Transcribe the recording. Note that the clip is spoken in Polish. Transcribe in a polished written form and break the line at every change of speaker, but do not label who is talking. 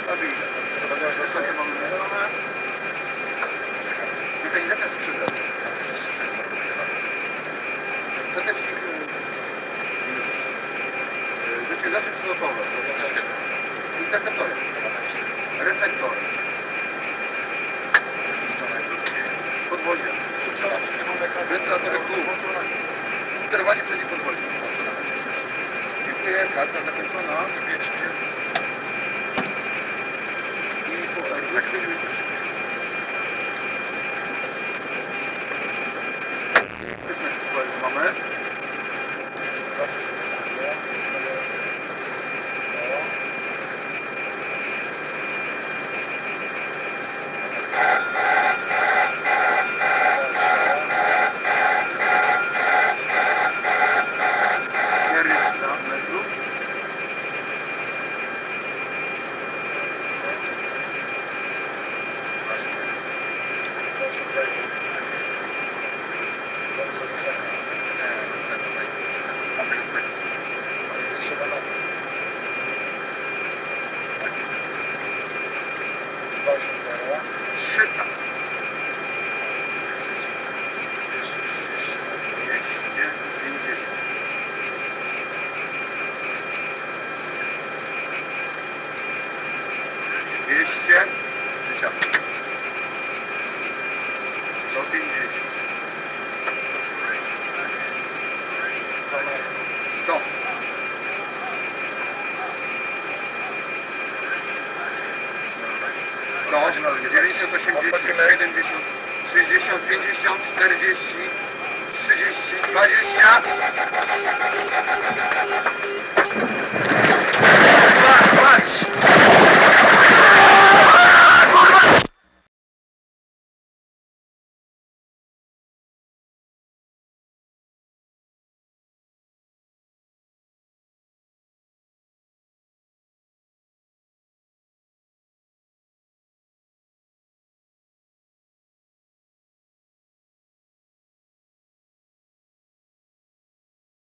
stabilne. Następnie mamy zmienione. Mechanizacja skrzydła. Zatecznik defibrator przylotowy. Interceptory. Reflektory. Podwozie. Wentylatorek kół. Sterowanie przednie podwozie. Dziękuję. Karta zakończona. I po mamy. No, 90, 80, 70, 60, 50, 40, 30, 20.